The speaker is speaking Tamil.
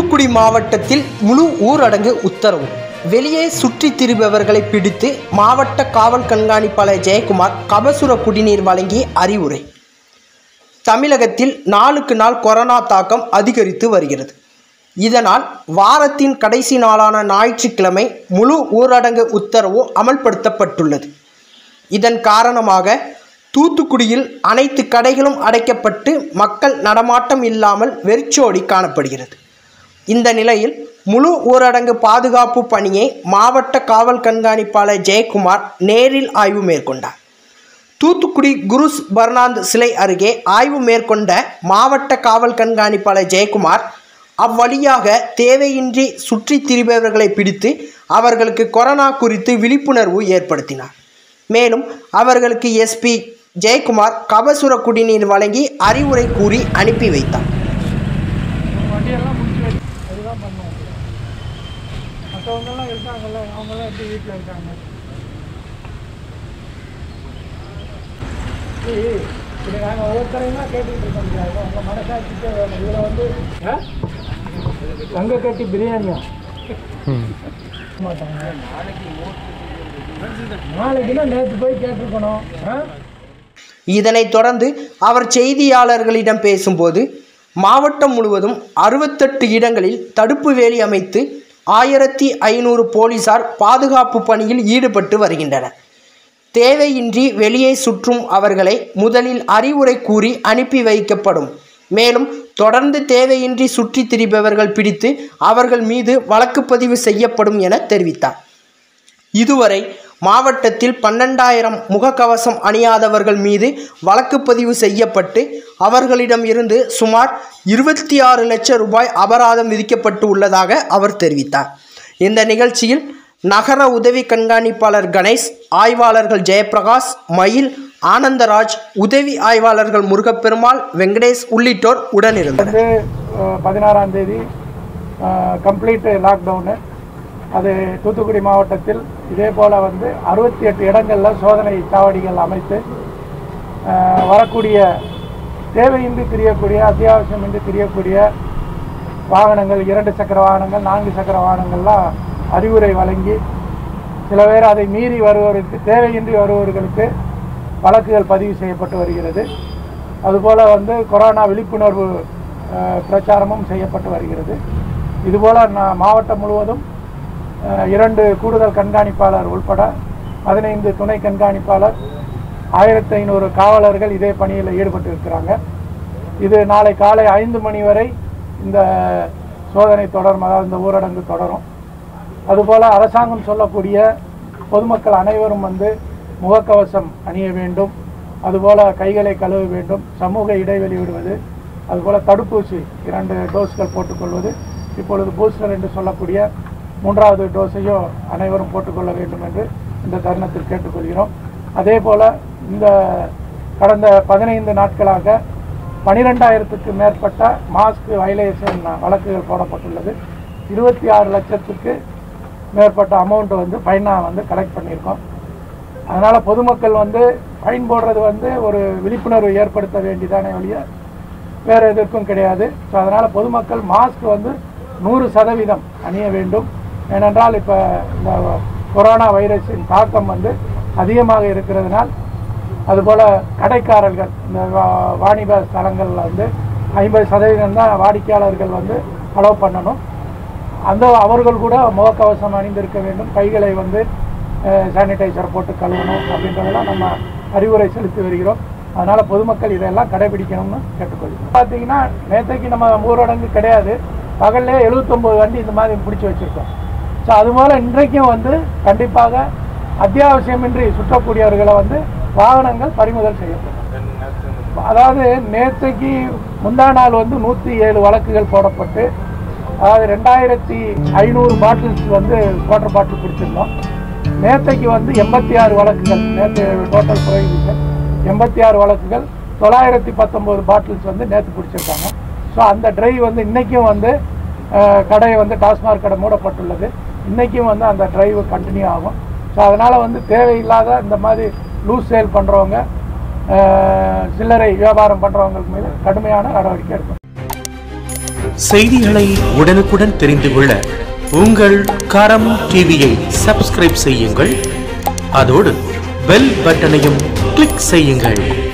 தூத்துக்குடி மாவட்டத்தில் முழு ஊரடங்கு உத்தரவு. வெளியே சுற்றி திரிபவர்களை பிடித்து மாவட்ட காவல் கண்காணிப்பாளர் ஜெயக்குமார் கபசுர குடிநீர் வழங்கி அறிவுரை. தமிழகத்தில் நாளுக்கு நாள் கொரோனா தாக்கம் அதிகரித்து வருகிறது. இதனால் வாரத்தின் கடைசி நாளான ஞாயிற்றுக்கிழமை முழு ஊரடங்கு உத்தரவு அமல்படுத்தப்பட்டுள்ளது. இதன் காரணமாக தூத்துக்குடியில் அனைத்து கடைகளும் அடைக்கப்பட்டு மக்கள் நடமாட்டம் இல்லாமல் வெறிச்சோடி காணப்படுகிறது. இந்த நிலையில் முழு ஊரடங்கு பாதுகாப்பு பணியை மாவட்ட காவல் கண்காணிப்பாளர் ஜெயக்குமார் நேரில் ஆய்வு மேற்கொண்டார். தூத்துக்குடி குருஸ் பர்னாந்த் சிலை அருகே ஆய்வு மேற்கொண்ட மாவட்ட காவல் கண்காணிப்பாளர் ஜெயக்குமார் அவ்வழியாக தேவையின்றி சுற்றி திரிபவர்களை பிடித்து அவர்களுக்கு கொரோனா குறித்து விழிப்புணர்வு ஏற்படுத்தினார். மேலும் அவர்களுக்கு எஸ்பி ஜெயக்குமார் கபசுர குடிநீர் வழங்கி அறிவுரை கூறி அனுப்பி வைத்தார். கட்டி பிரியாணியா நாளைக்குன்னா நேற்று போய் கேட்டிருக்கணும். இதனைத் தொடர்ந்து அவர் செய்தியாளர்களிடம் பேசும்போது மாவட்டம் முழுவதும் 68 இடங்களில் தடுப்பு வேலி அமைத்து 1500 போலீசார் பாதுகாப்பு பணியில் ஈடுபட்டு வருகின்றனர். தேவையின்றி வெளியே சுற்றும் அவர்களை முதலில் அறிவுரை கூறி அனுப்பி வைக்கப்படும். மேலும் தொடர்ந்து தேவையின்றி சுற்றி திரிபவர்கள் பிடித்து அவர்கள் மீது வழக்கு பதிவு செய்யப்படும் என தெரிவித்தார். இதுவரை மாவட்டத்தில் 12,000 முகக்கவசம் அணியாதவர்கள் மீது வழக்கு பதிவு செய்யப்பட்டு அவர்களிடம் இருந்து சுமார் 26 லட்சம் ரூபாய் அபராதம் விதிக்கப்பட்டு உள்ளதாக அவர் தெரிவித்தார். இந்த நிகழ்ச்சியில் நகர உதவி கண்காணிப்பாளர் கணேஷ், ஆய்வாளர்கள் ஜெயபிரகாஷ், மயில், ஆனந்தராஜ், உதவி ஆய்வாளர்கள் முருகப்பெருமாள், வெங்கடேஷ் உள்ளிட்டோர் உடனிருந்தனர். 16ஆம் தேதி கம்ப்ளீட் லாக்டவுனு. அது தூத்துக்குடி மாவட்டத்தில் இதே போல் 68 இடங்களில் சோதனை சாவடிகள் அமைத்து வரக்கூடிய தேவையின்றி திரியக்கூடிய அத்தியாவசியமின்றி திரியக்கூடிய வாகனங்கள், 2 சக்கர வாகனங்கள், 4 சக்கர வாகனங்கள்லாம் அறிவுரை வழங்கி சில பேர் அதை மீறி வருவதற்கு தேவையின்றி வருபவர்களுக்கு வழக்குகள் பதிவு செய்யப்பட்டு வருகிறது. அதுபோல் கொரோனா விழிப்புணர்வு பிரச்சாரமும் செய்யப்பட்டு வருகிறது. இதுபோல் மாவட்டம் முழுவதும் 2 கூடுதல் கண்காணிப்பாளர் உள்பட 15 துணை கண்காணிப்பாளர், 1500 காவலர்கள் இதே பணியில் ஈடுபட்டு இருக்கிறாங்க. இது நாளை காலை 5 மணி வரை இந்த சோதனை தொடரும், அதாவது இந்த ஊரடங்கு தொடரும். அதுபோல் அரசாங்கம் சொல்லக்கூடிய பொதுமக்கள் அனைவரும் முகக்கவசம் அணிய வேண்டும், அதுபோல் கைகளை கழுவ வேண்டும், சமூக இடைவெளி விடுவது, அதுபோல் தடுப்பூசி 2 டோஸ்கள் போட்டுக்கொள்வது, இப்பொழுது பூஸ்டர் என்று சொல்லக்கூடிய 3வது டோஸையும் அனைவரும் போட்டுக்கொள்ள வேண்டும் என்று இந்த தருணத்தில் கேட்டுக்கொள்கிறோம். அதே போல் இந்த கடந்த 15 நாட்களாக 12,000க்கு மேற்பட்ட மாஸ்க் வயலேஷன் வழக்குகள் போடப்பட்டுள்ளது. 26 லட்சத்துக்கு மேற்பட்ட அமௌண்ட் ஃபைனாக கலெக்ட் பண்ணியிருக்கோம். அதனால் பொதுமக்கள் ஃபைன் போடுறது ஒரு விழிப்புணர்வு ஏற்படுத்த வேண்டியதானே ஒழிய வேறு எதற்கும் கிடையாது. ஸோ அதனால் பொதுமக்கள் மாஸ்க் 100% அணிய வேண்டும். ஏனென்றால் இப்போ இந்த கொரோனா வைரஸின் தாக்கம் அதிகமாக இருக்கிறதுனால், அதுபோல் கடைக்காரர்கள், இந்த வாணிப ஸ்தலங்களில் 50% தான் வாடிக்கையாளர்கள் அலோவ் பண்ணணும். அவர்கள் கூட முகக்கவசம் அணிந்திருக்க வேண்டும், கைகளை சானிடைசர் போட்டு கழுவணும் அப்படின்றதெல்லாம் நம்ம அறிவுரை செலுத்தி வருகிறோம். அதனால் பொதுமக்கள் இதெல்லாம் கடைபிடிக்கணும்னு கேட்டுக்கொள்கிறோம். பார்த்தீங்கன்னா நேற்றைக்கு நம்ம ஊரடங்கு கிடையாது, பகல்லே 79 வண்டி இந்த மாதிரி பிடிச்சி வச்சுருக்கோம். ஸோ அதுபோல் இன்றைக்கும் கண்டிப்பாக அத்தியாவசியமின்றி சுற்றக்கூடியவர்களை வாகனங்கள் பறிமுதல் செய்யப்படும். அதாவது நேற்றைக்கு முந்தா நாள் 107 வழக்குகள் போடப்பட்டு, அதாவது 2500 பாட்டில்ஸ் வாட்டர் பாட்டில் பிடிச்சிருந்தோம். நேற்றைக்கு 86 வழக்குகள், நேற்று டோட்டல் ப்ரொஹிபிஷன் 86 வழக்குகள், 919 பாட்டில்ஸ் நேற்று பிடிச்சிருக்காங்க. ஸோ அந்த டிரைவ் இன்றைக்கும் கடை டாஸ்மாக் கடை மூடப்பட்டுள்ளது. இன்றைக்கும் அந்த டிரைவ் கண்டினியூ ஆகும். ஸோ அதனால் தேவையில்லாத இந்த மாதிரி லூஸ் சேல் பண்ணுறவங்க, சில்லறை வியாபாரம் பண்ணுறவங்களுக்கு மீது கடுமையான நடவடிக்கை எடுக்கும். செய்திகளை உடனுக்குடன் தெரிந்து கொள்ள உங்கள் கரம் டிவியை சப்ஸ்கிரைப் செய்யுங்கள். அதோடு பெல் பட்டனையும் கிளிக் செய்யுங்கள்.